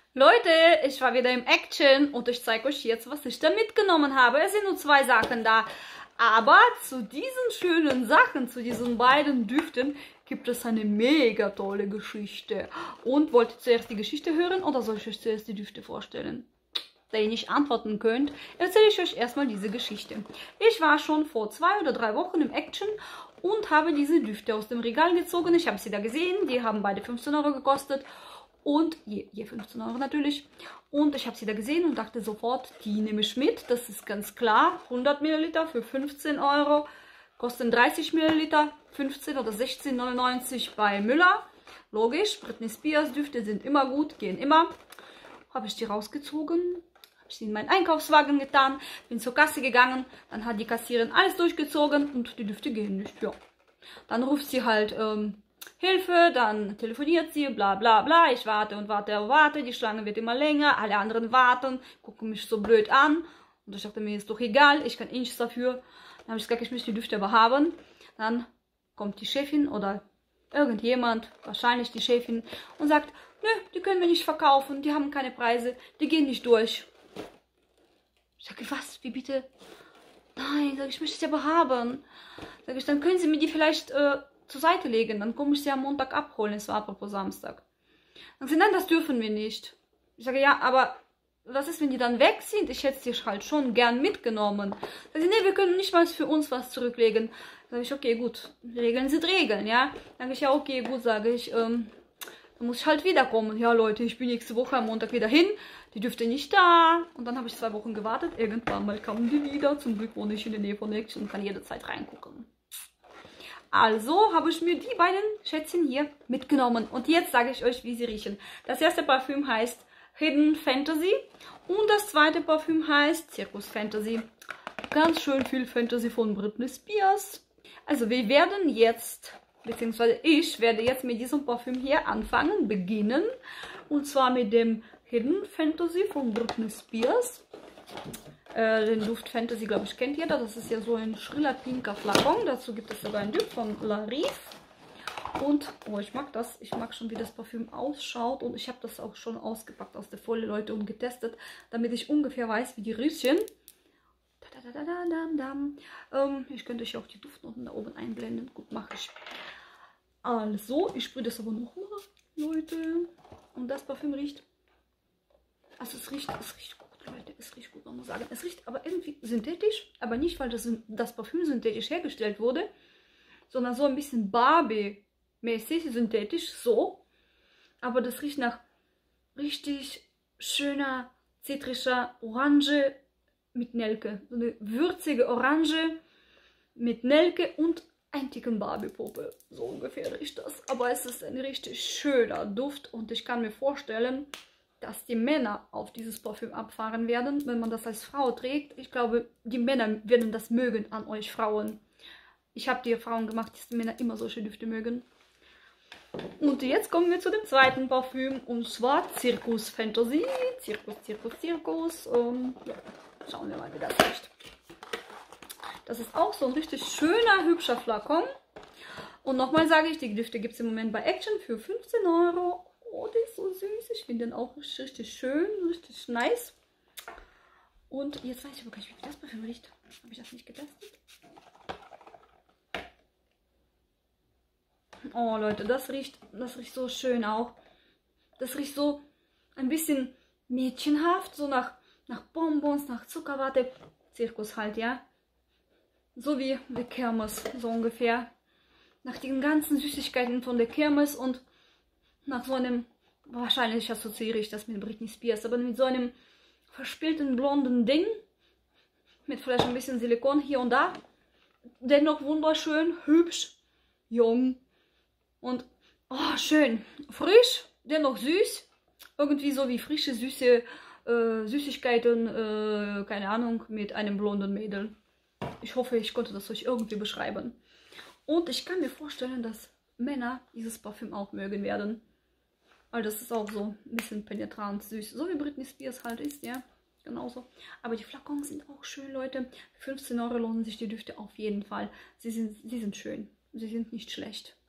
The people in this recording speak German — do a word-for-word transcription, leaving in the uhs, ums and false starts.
Leute, ich war wieder im Action und ich zeige euch jetzt, was ich da mitgenommen habe. Es sind nur zwei Sachen da. Aber zu diesen schönen Sachen, zu diesen beiden Düften, gibt es eine mega tolle Geschichte. Und wollt ihr zuerst die Geschichte hören oder soll ich euch zuerst die Düfte vorstellen? Da ihr nicht antworten könnt, erzähle ich euch erstmal diese Geschichte. Ich war schon vor zwei oder drei Wochen im Action und habe diese Düfte aus dem Regal gezogen. Ich habe sie da gesehen, die haben beide fünfzehn Euro gekostet. Und je, je fünfzehn Euro natürlich. Und ich habe sie da gesehen und dachte sofort, die nehme ich mit. Das ist ganz klar. hundert Milliliter für fünfzehn Euro. Kosten dreißig Milliliter, fünfzehn oder sechzehn neunundneunzig bei Müller. Logisch, Britney Spears Düfte sind immer gut, gehen immer. Habe ich die rausgezogen, habe sie in meinen Einkaufswagen getan, bin zur Kasse gegangen. Dann hat die Kassiererin alles durchgezogen und die Düfte gehen nicht. Ja. Dann ruft sie halt... Ähm, Hilfe, dann telefoniert sie, bla bla bla, ich warte und warte und warte, die Schlange wird immer länger, alle anderen warten, gucken mich so blöd an und ich dachte mir, ist doch egal, ich kann eh nichts dafür. Dann habe ich gesagt, ich möchte die Düfte aber haben. Dann kommt die Chefin oder irgendjemand, wahrscheinlich die Chefin, und sagt, nö, die können wir nicht verkaufen, die haben keine Preise, die gehen nicht durch. Ich sage, was, wie bitte? Nein, sag ich, ich möchte sie aber haben. Sag ich, dann können Sie mir die vielleicht... Äh, zur Seite legen, dann komme ich sie am Montag abholen. Es war apropos Samstag. Dann sie, nein, das dürfen wir nicht. Ich sage, ja, aber was ist, wenn die dann weg sind? Ich hätte sie halt schon gern mitgenommen. Dann sie, nee, wir können nicht mal für uns was zurücklegen. Dann sage ich, okay, gut, Regeln sind Regeln, ja. Dann sage ich, ja, okay, gut, sage ich, ähm, dann muss ich halt wiederkommen. Ja, Leute, ich bin nächste Woche am Montag wieder hin. Die dürfte nicht da. Und dann habe ich zwei Wochen gewartet. Irgendwann mal kamen die wieder. Zum Glück wohne ich in der Nähe von Action und kann jederzeit reingucken. Also habe ich mir die beiden Schätzchen hier mitgenommen. Und jetzt sage ich euch, wie sie riechen. Das erste Parfüm heißt Hidden Fantasy. Und das zweite Parfüm heißt Circus Fantasy. Ganz schön viel Fantasy von Britney Spears. Also wir werden jetzt, beziehungsweise ich werde jetzt mit diesem Parfüm hier anfangen, beginnen. Und zwar mit dem Hidden Fantasy von Britney Spears. Äh, den Duft Fantasy, glaube ich, kennt jeder. Das ist ja so ein schriller pinker Flakon. Dazu gibt es sogar einen Duft von La Rive. Und, oh, ich mag das. Ich mag schon, wie das Parfüm ausschaut. Und ich habe das auch schon ausgepackt aus der Folie, Leute, und getestet, damit ich ungefähr weiß, wie die riechen. Ähm, ich könnte euch auch die Duftnoten da oben einblenden. Gut, mache ich. Also, ich sprühe das aber nochmal, Leute. Und das Parfüm riecht... Also, es riecht, es riecht gut. Leute, es riecht gut, man muss sagen. Es riecht aber irgendwie synthetisch, aber nicht, weil das, das Parfüm synthetisch hergestellt wurde, sondern so ein bisschen Barbie-mäßig, synthetisch, so. Aber das riecht nach richtig schöner, zitrischer Orange mit Nelke. So eine würzige Orange mit Nelke und ein Ticken Barbie-Puppe. So ungefähr riecht das. Aber es ist ein richtig schöner Duft und ich kann mir vorstellen, dass die Männer auf dieses Parfüm abfahren werden, wenn man das als Frau trägt. Ich glaube, die Männer werden das mögen an euch Frauen. Ich habe die Erfahrung gemacht, dass die Männer immer solche Düfte mögen. Und jetzt kommen wir zu dem zweiten Parfüm, und zwar Circus Fantasy. Circus, Circus, Circus. Ähm, ja, schauen wir mal, wie das riecht. Das ist auch so ein richtig schöner, hübscher Flakon. Und nochmal sage ich, die Düfte gibt es im Moment bei Action für fünfzehn Euro. Oh, der ist so süß. Ich finde den auch richtig schön, richtig nice. Und jetzt weiß ich aber gar nicht, wie das Parfüm riecht. Habe ich das nicht getestet? Oh, Leute, das riecht, das riecht so schön auch. Das riecht so ein bisschen mädchenhaft, so nach, nach Bonbons, nach Zuckerwatte. Zirkus halt, ja. So wie die Kirmes, so ungefähr. Nach den ganzen Süßigkeiten von der Kirmes und nach so einem, wahrscheinlich assoziiere ich das mit Britney Spears, aber mit so einem verspielten blonden Ding, mit vielleicht ein bisschen Silikon hier und da, dennoch wunderschön, hübsch, jung und oh, schön, frisch, dennoch süß, irgendwie so wie frische, süße äh, Süßigkeiten, äh, keine Ahnung, mit einem blonden Mädel. Ich hoffe, ich konnte das euch irgendwie beschreiben. Und ich kann mir vorstellen, dass Männer dieses Parfüm auch mögen werden. Weil das ist auch so ein bisschen penetrant süß. So wie Britney Spears halt ist, ja. Genauso. Aber die Flakons sind auch schön, Leute. Für fünfzehn Euro lohnen sich die Düfte auf jeden Fall. Sie sind, sie sind schön. Sie sind nicht schlecht.